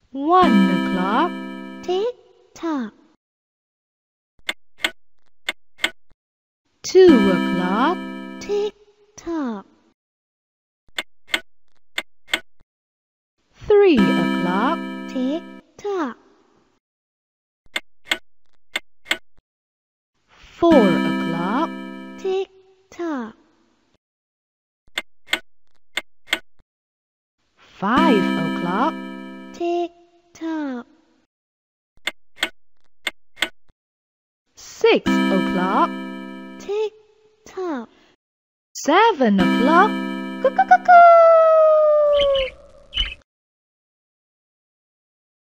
1 o'clock. tick-tock. 2 o'clock. Tick-tock. 3 o'clock. Tick-tock. 4 o'clock. Tick-tock. 5 o'clock. Tick-tock. 6 o'clock. Tick-tock. 7 o'clock. Cuckoo, cuckoo.